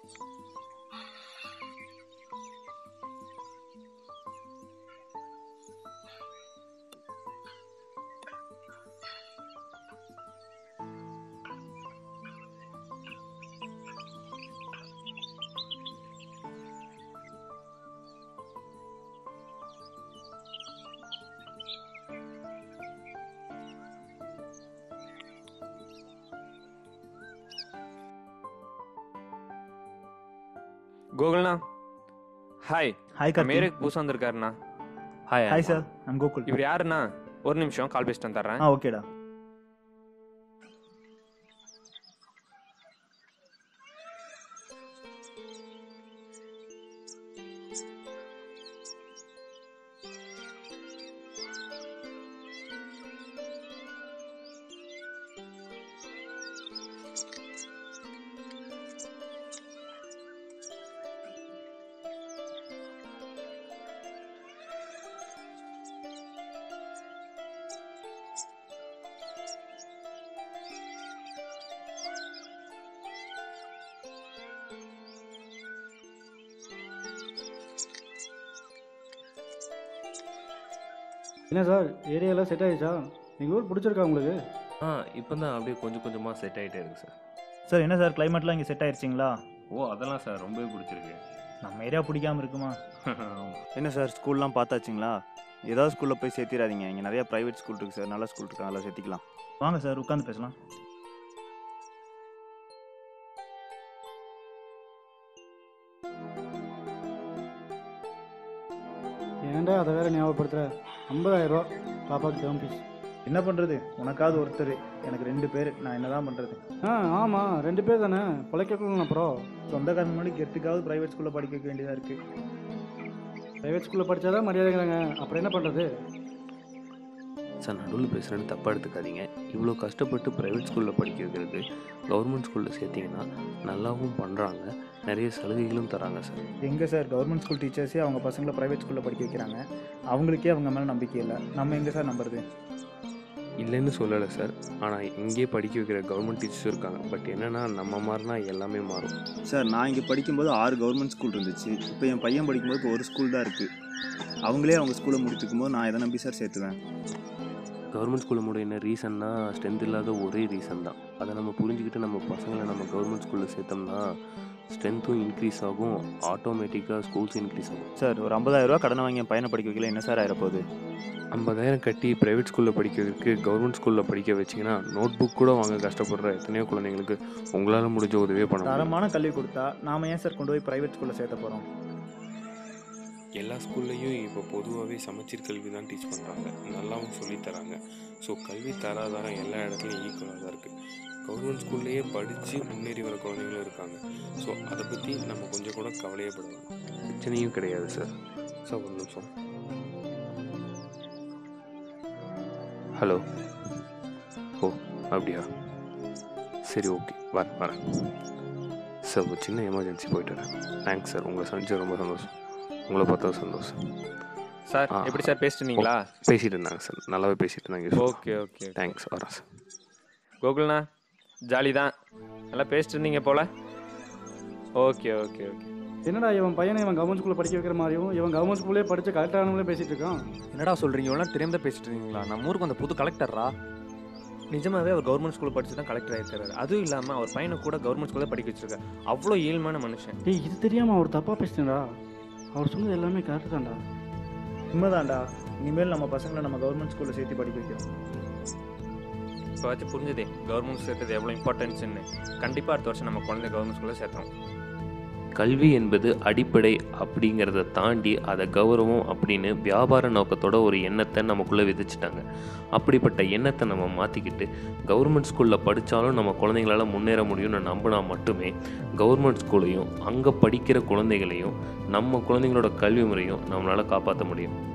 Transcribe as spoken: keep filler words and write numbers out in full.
கோகுல்ண்ணா, hi. Hi Karthi. மேரேக்கு புதுசாக வந்திருக்காருண்ணா. Hi hi sir, I'm Gokul. இவர் யாருண்ணா? ஒரு நிமிஷம் கால் பேசிட்டு வந்துடுறேன். ஆ ஓகேடா. என்ன சார், ஏரியாலாம் செட் ஆகிடுச்சா? எங்கள் ஊர் பிடிச்சிருக்கா உங்களுக்கு? ஆ இப்போ தான் அப்படியே கொஞ்சம் கொஞ்சமாக செட் ஆகிட்டே இருக்குது சார். சார் என்ன சார், கிளைமேட்லாம் இங்கே செட் ஆயிடுச்சிங்களா? ஓ அதெல்லாம் சார் ரொம்பவே பிடிச்சிருக்கு. நம்ம ஏரியா பிடிக்காமல் இருக்குமா? என்ன சார், ஸ்கூல்லாம் பார்த்தாச்சுங்களா? ஏதாவது ஸ்கூலில் போய் சேர்த்திடாதீங்க. இங்கே நிறையா ப்ரைவேட் ஸ்கூல் இருக்குது சார், நல்ல ஸ்கூல் இருக்குது, அதில் சேர்த்திக்கலாம். வாங்க சார், உட்காந்து பேசலாம். ஏன்டா அதை வேற ஞாபகப்படுத்துகிற? ஐம்பதாயிரம் ரூபா பாப்பாவுக்கு டேர்ம் ஃபீஸ். என்ன பண்ணுறது, உனக்காவது ஒருத்தர், எனக்கு ரெண்டு பேர், நான் என்ன தான் பண்ணுறது? ஆ ஆமாம், ரெண்டு பேர் தானே பிழைக்கணும். அப்புறம் சொந்தக்காரங்க முன்னாடி கெத்துக்காவது ப்ரைவேட் ஸ்கூலில் படிக்க வைக்க வேண்டியதாக இருக்குது. ப்ரைவேட் ஸ்கூலில் படித்தாதான் மரியாதைங்கிறாங்க, அப்புறம் என்ன பண்ணுறது? சார் நடுவில் பேசுகிறேன்னு தப்பாக எடுத்துக்காதீங்க. இவ்வளோ கஷ்டப்பட்டு ப்ரைவேட் ஸ்கூலில் படிக்க வைக்கிறது கவர்மெண்ட் ஸ்கூலில் சேர்த்திங்கன்னா நல்லாவும் பண்ணுறாங்க, நிறைய சலுகைகளும் தராங்க சார். எங்கே சார், கவர்மெண்ட் ஸ்கூல் டீச்சர்ஸே அவங்க பசங்களை ப்ரைவேட் ஸ்கூலில் படிக்க வைக்கிறாங்க. அவங்களுக்கே அவங்க மேலே நம்பிக்கை இல்லை, நம்ம எங்கே சார் நம்புறது? இல்லைன்னு சொல்லலை சார், ஆனால் இங்கேயே படிக்க வைக்கிற கவர்மெண்ட் டீச்சர்ஸும் இருக்காங்க. பட் என்னென்னா நம்ம மாறினா எல்லாமே மாறும் சார். நான் இங்கே படிக்கும்போது ஆறு கவர்மெண்ட் ஸ்கூல் இருந்துச்சு. இப்போ என் பையன் படிக்கும்போது இப்போ ஒரு ஸ்கூல் தான் இருக்குது. அவங்களே அவங்க ஸ்கூலை முடிச்சுக்கும் போது நான் எதை நம்பி சார் சேர்த்துவேன்? கவர்மெண்ட் ஸ்கூலில் முடிய என்ன ரீசன்னா ஸ்ட்ரென்த் இல்லாத ஒரே ரீசன் தான். அதை நம்ம புரிஞ்சுக்கிட்டு நம்ம பசங்களை நம்ம கவர்மெண்ட் ஸ்கூலில் சேர்த்தோம்னா ஸ்ட்ரென்த்தும் இன்க்ரீஸ் ஆகும், ஆட்டோமேட்டிக்காக ஸ்கூல்ஸ் இன்க்ரீஸ் ஆகும். சார் ஒரு ஐம்பதாயிரம் ரூபா கடனை வாங்கி என் பையனை படிக்க வைக்கல, என்ன சார் ஆயிரப்போகுது? ஐம்பதாயிரம் கட்டி ப்ரைவேட் ஸ்கூலில் படிக்க வைக்கிறதுக்கு கவர்மெண்ட் ஸ்கூலில் படிக்க வச்சிங்கன்னா நோட் புக் கூட வாங்க கஷ்டப்படுற எத்தனையோ குழந்தைங்களுக்கு உங்களால் முடிஞ்ச உதவியே பண்ண தரமான கல்வி கொடுத்தா நாம் ஏன் சார் கொண்டு போய் ப்ரைவேட் ஸ்கூலில் சேர்த்த போகிறோம்? எல்லா ஸ்கூல்லையும் இப்போ பொதுவாகவே சமச்சீர் கல்வி தான் டீச் பண்ணுறாங்க, நல்லாவும் சொல்லித்தராங்க. ஸோ கல்வி தராதாரம் எல்லா இடத்துலையும் ஈக்குவலாக தான் இருக்குது. கவர்மெண்ட் ஸ்கூல்லையே படித்து முன்னேறி வர குழந்தைங்களும் இருக்காங்க. ஸோ அதை பற்றி நம்ம கொஞ்சம் கூட கவலையே படலாம், பிரச்சனையும் கிடையாது சார். சார் ஒரு நிமிஷம். ஹலோ. ஓ அப்படியா, சரி ஓகே, வரேன் வரேன் சார். ஒரு சின்ன எமர்ஜென்சி போயிட்டு வரேன். தேங்க்ஸ் சார், உங்களை சந்திச்சு ரொம்ப சந்தோஷம். உங்களை பார்த்தா சந்தோஷம் சார். எப்படி சார் பேசிட்டுருந்தீங்களா? பேசிட்டு இருந்தாங்க சார், நல்லாவே பேசிட்டு இருந்தாங்க. ஓகே ஓகே, தேங்க்ஸ், வரேன் சார். கோகுல்ண்ணா ஜாலி தான், நல்லா பேசிட்டு இருந்தீங்க போல. Okay okay okay. என்னடா இவன் பையனை இவன் கவர்மெண்ட் ஸ்கூலில் படிக்க வைக்கிற மாதிரியும் இவன் கவர்மெண்ட் ஸ்கூலே படித்து கலெக்டரானவங்களே பேசிகிட்டு இருக்கான். என்னடா சொல்கிறீங்க? இவ்வளோ தெரியாம தான் பேசிட்டு இருக்கீங்களா? நம்ம ஊருக்கு அந்த புது கலெக்டரா? நிஜமாவே அவர் கவர்மெண்ட் ஸ்கூலில் படிச்சு தான் கலெக்டர் ஆகிருக்காரு. அதுவும் இல்லாமல் அவர் பையனை கூட கவர்மெண்ட் ஸ்கூலில் படிக்க வச்சிருக்காரு. அவ்வளோ ஏழ்மையான மனுஷன். டேய், இது தெரியாமல் அவர் தப்பாக பேசிட்டேன்டா. அவர் சொன்னது எல்லாமே கரெக்டு தான்டா. உண்மைதான்டா. இனிமேல் நம்ம பசங்களை நம்ம கவர்மெண்ட் ஸ்கூலில் சேர்த்து படிக்க வைக்கிறோம். இப்போ வச்சு புரிஞ்சுதே கவர்மெண்ட் சேர்த்தது எவ்வளோ இம்பார்ட்டன்ஸ்ன்னு. கண்டிப்பாக அடுத்த வருஷம் நம்ம குழந்தை கவர்மெண்ட் ஸ்கூலில் சேர்த்தோம். கல்வி என்பது அடிப்படை அப்படிங்கிறத தாண்டி அதை கௌரவம் அப்படின்னு வியாபார நோக்கத்தோட ஒரு எண்ணத்தை நமக்குள்ளே விதிச்சிட்டாங்க. அப்படிப்பட்ட எண்ணத்தை நம்ம மாற்றிக்கிட்டு கவர்மெண்ட் ஸ்கூலில் படித்தாலும் நம்ம குழந்தைங்களால் முன்னேற முடியும்னு நம்பினா மட்டுமே கவர்மெண்ட் ஸ்கூலையும் அங்கே படிக்கிற குழந்தைகளையும் நம்ம குழந்தைங்களோட கல்வி முறையும் நம்மளால் காப்பாற்ற முடியும்.